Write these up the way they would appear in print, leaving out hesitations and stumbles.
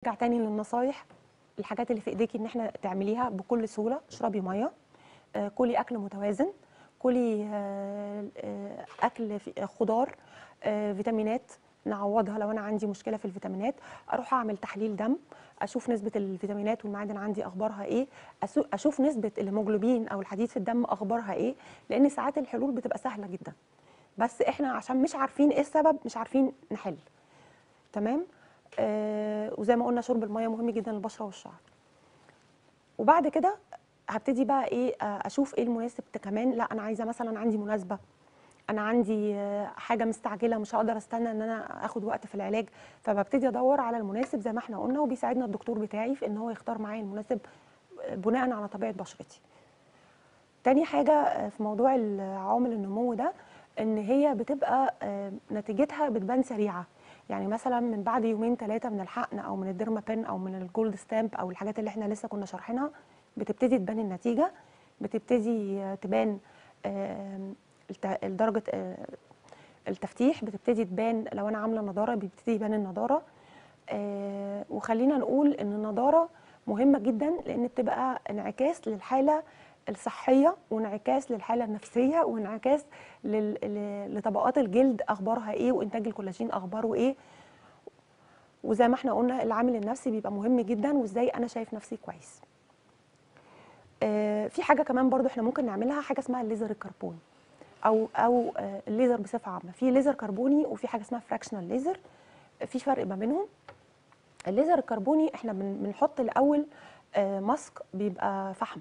نرجع تاني للنصايح. الحاجات اللي في ايديكي ان احنا تعمليها بكل سهوله: اشربي ميه، كلي اكل متوازن، كلي اكل خضار، فيتامينات نعوضها لو انا عندي مشكله في الفيتامينات، اروح اعمل تحليل دم اشوف نسبه الفيتامينات والمعادن عندي اخبارها ايه، اشوف نسبه الهيموجلوبين او الحديد في الدم اخبارها ايه، لان ساعات الحلول بتبقى سهله جدا بس احنا عشان مش عارفين ايه السبب مش عارفين نحل. تمام. وزي ما قلنا شرب الميه مهم جدا للبشره والشعر. وبعد كده هبتدي بقى ايه، اشوف ايه المناسب كمان. لا انا عايزه مثلا عندي مناسبه، انا عندي حاجه مستعجله مش هقدر استنى ان انا اخد وقت في العلاج، فببتدي ادور على المناسب زي ما احنا قلنا، وبيساعدنا الدكتور بتاعي في ان هو يختار معايا المناسب بناء على طبيعه بشرتي. تاني حاجه في موضوع عوامل النمو ده، ان هي بتبقى نتيجتها بتبان سريعه. يعني مثلا من بعد يومين 3 من الحقن او من الديرما بين او من الجولد ستامب او الحاجات اللي احنا لسه كنا شارحينها، بتبتدي تبان النتيجه، بتبتدي تبان درجه التفتيح، بتبتدي تبان لو انا عامله نضاره بيبتدي يبان النضاره. وخلينا نقول ان النضاره مهمه جدا لان بتبقى انعكاس للحاله الصحيه وانعكاس للحاله النفسيه وانعكاس لطبقات الجلد اخبارها ايه وانتاج الكولاجين اخباره ايه. وزي ما احنا قلنا العامل النفسي بيبقى مهم جدا وازاي انا شايف نفسي كويس. في حاجه كمان برضو احنا ممكن نعملها، حاجه اسمها الليزر الكربوني او الليزر بصفه عامه. في ليزر كربوني وفي حاجه اسمها فراكشنال ليزر، في فرق ما بينهم. الليزر الكربوني احنا بنحط الاول ماسك بيبقى فحم.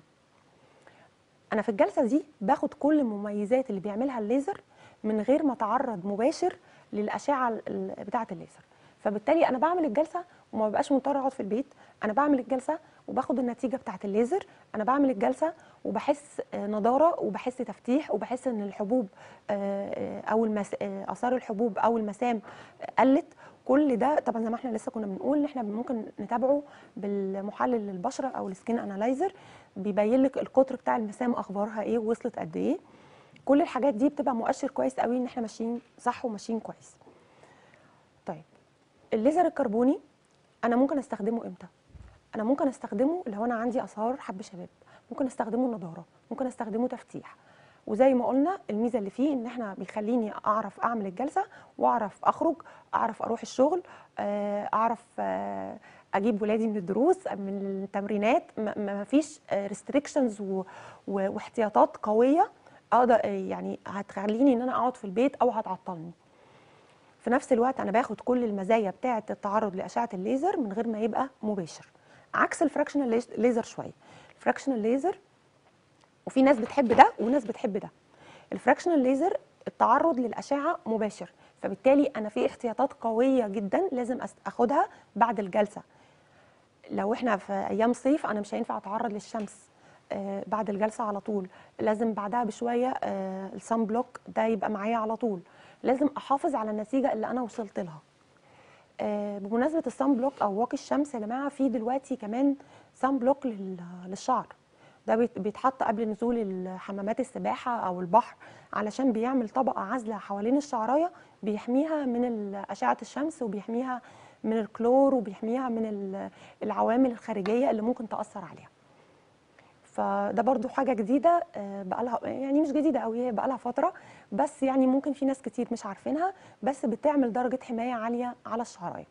انا في الجلسه دي باخد كل المميزات اللي بيعملها الليزر من غير ما اتعرض مباشر للاشعه بتاعه الليزر، فبالتالي انا بعمل الجلسه وما ببقاش مضطره اقعد في البيت. انا بعمل الجلسه وباخد النتيجه بتاعه الليزر، انا بعمل الجلسه وبحس نضاره وبحس تفتيح وبحس ان الحبوب او اثار الحبوب او المسام قلت. كل ده طبعا زي ما احنا لسه كنا بنقول ان احنا ممكن نتابعه بالمحلل البشره او السكين انالايزر، بيبين لك القطر بتاع المسام اخبارها ايه ووصلت قد ايه. كل الحاجات دي بتبقى مؤشر كويس قوي ان احنا ماشيين صح وماشيين كويس. طيب الليزر الكربوني انا ممكن استخدمه امتى؟ انا ممكن استخدمه لو انا عندي اثار حب شباب، ممكن استخدمه نضاره، ممكن استخدمه تفتيح. وزي ما قلنا الميزه اللي فيه ان احنا بيخليني اعرف اعمل الجلسه واعرف اخرج، اعرف اروح الشغل، اعرف اجيب ولادي من الدروس من التمرينات، ما فيش ريستريكشنز واحتياطات قويه اقدر يعني هتخليني ان انا اقعد في البيت او هتعطلني. في نفس الوقت انا باخد كل المزايا بتاعه التعرض لاشعه الليزر من غير ما يبقى مباشر، عكس الفراكشنال ليزر شويه. الفراكشنال ليزر وفي ناس بتحب ده وناس بتحب ده. الفراكشنال ليزر التعرض للاشعه مباشر، فبالتالي انا في احتياطات قويه جدا لازم اخدها بعد الجلسه. لو احنا في ايام صيف انا مش هينفع اتعرض للشمس بعد الجلسه على طول، لازم بعدها بشويه الصن بلوك ده يبقى معايا على طول، لازم احافظ على النتيجه اللي انا وصلت لها. بمناسبه الصن بلوك او واقي الشمس يا جماعه، في دلوقتي كمان صن بلوك للشعر، ده بيتحط قبل نزول حمامات السباحه او البحر علشان بيعمل طبقه عازله حوالين الشعرايه بيحميها من اشعه الشمس وبيحميها من الكلور وبيحميها من العوامل الخارجيه اللي ممكن تاثر عليها. فده برضو حاجه جديده بقالها، يعني مش جديده قوي، هي بقالها فتره بس يعني ممكن في ناس كتير مش عارفينها، بس بتعمل درجه حمايه عاليه على الشعرايه.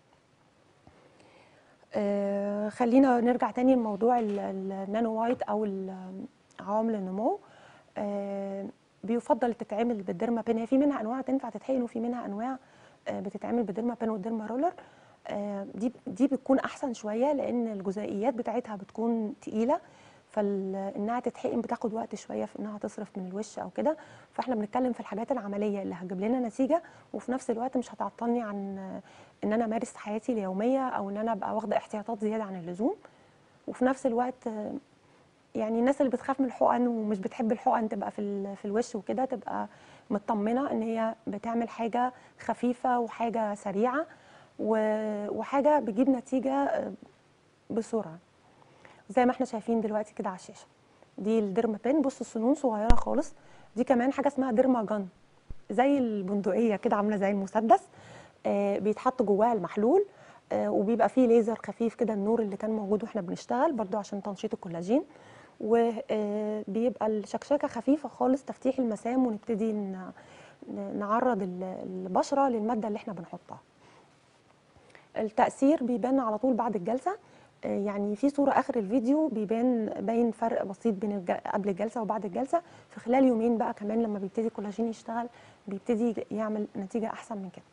خلينا نرجع تاني لموضوع النانو وايت او عوامل النمو. بيفضل تتعمل بالديرما بين، هي في منها انواع تنفع تتحقن وفي منها انواع بتتعمل بالديرما بين والديرما رولر. دي بتكون احسن شويه لان الجزيئيات بتاعتها بتكون تقيله، فانها تتحقن بتاخد وقت شويه في انها تصرف من الوش او كده. فاحنا بنتكلم في الحاجات العمليه اللي هتجيب لنا نتيجه وفي نفس الوقت مش هتعطلني عن ان انا امارس حياتي اليوميه او ان انا ابقى واخده احتياطات زياده عن اللزوم. وفي نفس الوقت يعني الناس اللي بتخاف من الحقن ومش بتحب الحقن تبقى في الوش وكده تبقى مطمنه ان هي بتعمل حاجه خفيفه وحاجه سريعه وحاجه بتجيب نتيجه بسرعه. زي ما احنا شايفين دلوقتي كده على الشاشه، دي الديرما بين، بص السنون صغيره خالص. دي كمان حاجه اسمها ديرما جان، زي البندقيه كده عامله زي المسدس، بيتحط جواها المحلول. وبيبقى فيه ليزر خفيف كده، النور اللي كان موجود واحنا بنشتغل برضو عشان تنشيط الكولاجين. وبيبقى الشكشكه خفيفه خالص، تفتيح المسام، ونبتدي نعرض البشره للماده اللي احنا بنحطها. التأثير بيبان على طول بعد الجلسة، يعني في صورة آخر الفيديو باين فرق بسيط بين قبل الجلسة وبعد الجلسة. في خلال يومين بقى كمان لما بيبتدي الكولاجين يشتغل بيبتدي يعمل نتيجة أحسن من كده.